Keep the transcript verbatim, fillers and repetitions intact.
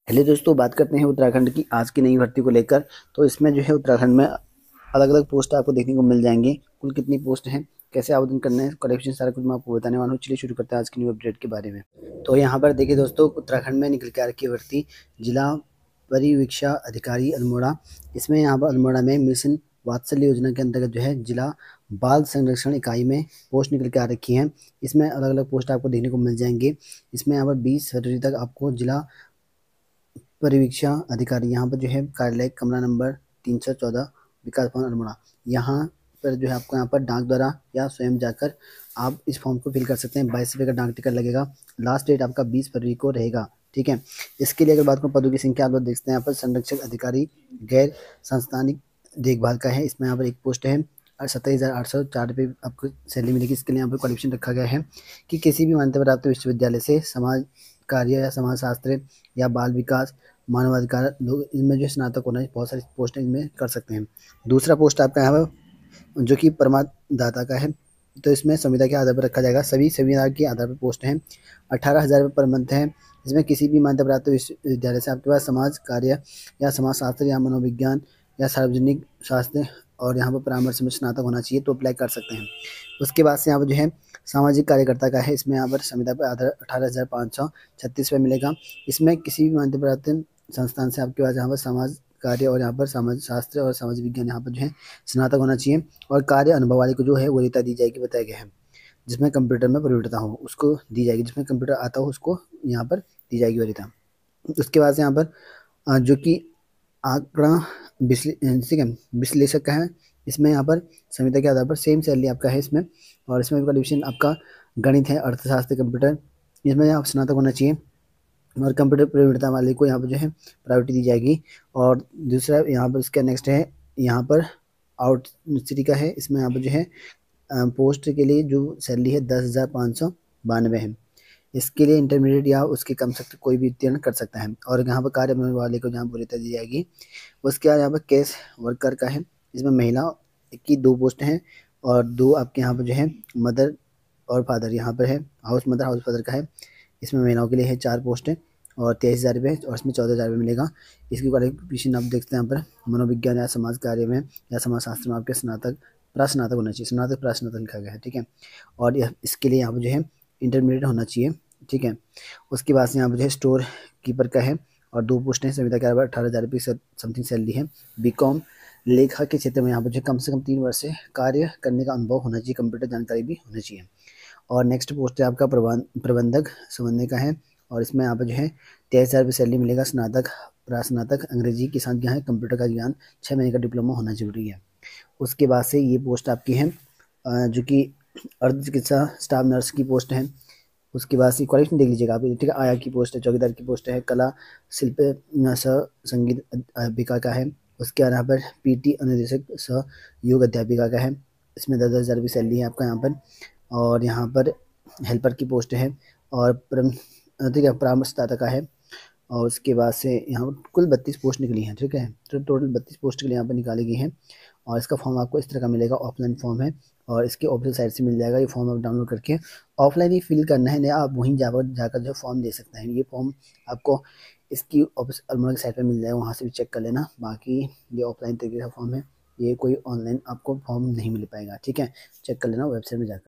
पहले दोस्तों बात करते हैं उत्तराखंड की आज की नई भर्ती को लेकर। तो इसमें जो है उत्तराखंड में अलग अलग पोस्ट आपको देखने को मिल जाएंगी। कुल कितनी पोस्ट हैं, कैसे आवेदन करना है, क्वालिफिकेशन, सारा कुछ मैं आपको बताने वाला हूँ। चलिए शुरू करते हैं आज की न्यू अपडेट के बारे में। तो यहाँ पर देखिए दोस्तों, उत्तराखंड में निकल के आ रखी है भर्ती जिला परिवीक्षा अधिकारी अल्मोड़ा। इसमें यहाँ पर अल्मोड़ा में मिशन वात्सल्य योजना के अंतर्गत जो है जिला बाल संरक्षण इकाई में पोस्ट निकल के आ रखी हैं। इसमें अलग अलग पोस्ट आपको देखने को मिल जाएंगे। इसमें यहाँ पर बीस फरवरी तक आपको जिला परिवीक्षा अधिकारी यहाँ पर जो है कार्यालय कमरा नंबर तीन सौ चौदह विकास भवन अल्मोड़ा, यहाँ पर जो है आपको यहाँ पर डाक द्वारा या स्वयं जाकर आप इस फॉर्म को फिल कर सकते हैं। बाईस रुपये का डाक टिकट लगेगा। लास्ट डेट आपका बीस फरवरी को रहेगा। ठीक है। इसके लिए अगर बात करूँ पदों की संख्या, आप लोग देखते हैं यहाँ पर संरक्षक अधिकारी गैर संस्थानिक देखभाल का है। इसमें यहाँ पर एक पोस्ट है और सत्ताईस हज़ार आठ सौ चार रुपये आपको सैलरी मिलेगी। इसके लिए यहाँ पर क्वालिफिकेशन रखा गया है कि किसी भी मान्यता प्राप्त विश्वविद्यालय से समाज कार्य या समाज शास्त्र या बाल विकास मानवाधिकार लोग इनमें जो स्नातक होना है, बहुत सारी पोस्ट इनमें कर सकते हैं। दूसरा पोस्ट आपका यहाँ पर जो कि प्रमाणदाता का है, तो इसमें संविदा के आधार पर रखा जाएगा। सभी संविदा के आधार पर पोस्ट हैं। अठारह हज़ार रुपये पर मंथ है। इसमें किसी भी मान्यता प्राप्त विश्वविद्यालय से आपके पास समाज कार्य या समाज शास्त्र या मनोविज्ञान या सार्वजनिक शास्त्र और यहाँ पर परामर्श में स्नातक होना चाहिए, तो अप्लाई कर सकते हैं। उसके बाद से यहाँ पर जो है सामाजिक कार्यकर्ता का है। इसमें यहाँ पर संविदा पर आधार अठारह हज़ार पाँच सौ छत्तीस रुपये मिलेगा। इसमें किसी भी मान्यता प्राप्त संस्थान से आपके पास यहाँ पर समाज कार्य और यहाँ पर समाज शास्त्र और समाज विज्ञान यहाँ पर जो है स्नातक होना चाहिए। और कार्य अनुभव वाले को जो है वरीयता दी जाएगी, बताया गया है। जिसमें कंप्यूटर में प्रवीणता हो उसको दी जाएगी, जिसमें कंप्यूटर आता हो उसको यहाँ पर दी जाएगी वरीयता। उसके बाद से यहाँ पर जो कि आंकड़ा ठीक है विश्लेषक का है। इसमें यहाँ पर संविदा के आधार पर सेम सैलरी आपका है इसमें। और इसमें क्वालिफिकेशन आपका गणित है, अर्थशास्त्र, कंप्यूटर, इसमें आप स्नातक होना चाहिए। और कंप्यूटर प्रवीणता वाले को यहाँ पर जो है प्रायोरिटी दी जाएगी। और दूसरा यहाँ पर इसका नेक्स्ट है यहाँ पर आउट सिटी का है। इसमें यहाँ पर जो है पोस्ट के लिए जो सैलरी है दस हज़ार पाँच सौ बानवे है। इसके लिए इंटरमीडिएट या उसके कम से कोई भी उत्तीर्ण कर सकता है। और यहाँ पर कार्य वाले को जहाँ वरीयता दी जाएगी। उसके बाद यहाँ पर केस वर्कर का है। इसमें महिला की दो पोस्ट हैं और दो आपके यहाँ पर जो है मदर और फादर यहाँ पर है, हाउस मदर हाउस फादर का है। इसमें महिलाओं के लिए है चार पोस्ट है और तेईस हज़ार रुपये और इसमें चौदह हज़ार रुपये मिलेगा। इसकी क्वालिफिकेशन आप देखते हैं यहाँ पर मनोविज्ञान या समाज कार्य में या समाज शास्त्र में आपके स्नातक प्रास्नातक होना चाहिए। स्नातक प्रास्नातक लिखा गया है। ठीक है। और यह इसके लिए यहाँ पर जो है इंटरमीडिएट होना चाहिए। ठीक है। उसके बाद से यहाँ पर जो है स्टोर कीपर का है और दो पोस्ट हैं। संविदा के अलावा अठारह हज़ार रुपये समथिंग सैलरी है। बी कॉम लेखा के क्षेत्र में यहाँ पर जो कम से कम तीन वर्ष से कार्य करने का अनुभव होना चाहिए, कंप्यूटर जानकारी भी होना चाहिए। और नेक्स्ट पोस्ट है आपका प्रबंधक समन्वय का है और इसमें यहाँ पर जो है तेईस हज़ार रुपये सैलरी मिलेगा। स्नातक प्रास्नातक अंग्रेजी के साथ ज्ञान है, कंप्यूटर का ज्ञान, छः महीने का डिप्लोमा होना जरूरी है। उसके बाद से ये पोस्ट आपकी है जो कि अर्ध चिकित्सा स्टाफ नर्स की पोस्ट है। उसके बाद से क्वालिफिकेशन देख लीजिएगा आप। ठीक है। आया की पोस्ट है, चौकीदार की पोस्ट है, कला शिल्प सह संगीत अध्यापिका का है। उसके बाद यहाँ पर पीटी अनुदेशक सह योग अध्यापिका का है। इसमें दस हज़ार रुपये सैलरी है आपका यहाँ पर। और यहाँ पर हेल्पर की पोस्ट है और ठीक है परामर्शदाता का है। और उसके बाद से यहाँ पर कुल बत्तीस पोस्ट निकली हैं। ठीक है। तो टोटल बत्तीस पोस्ट के लिए यहाँ पर निकाली गई हैं। और इसका फॉर्म आपको इस तरह का मिलेगा, ऑफलाइन फॉर्म है और इसके ऑफिशियल साइट से मिल जाएगा। ये फॉर्म आप डाउनलोड करके ऑफलाइन ही फिल करना है, या आप वहीं जाकर जाकर जो फॉर्म दे सकते हैं। ये फॉर्म आपको इसकी ऑफिस अल्मोड़ा की साइट पर मिल जाएगा, वहाँ से भी चेक कर लेना। बाकी ये ऑफलाइन तरीके का फॉर्म है, ये कोई ऑनलाइन आपको फॉर्म नहीं मिल पाएगा। ठीक है। चेक कर लेना वेबसाइट में जाकर।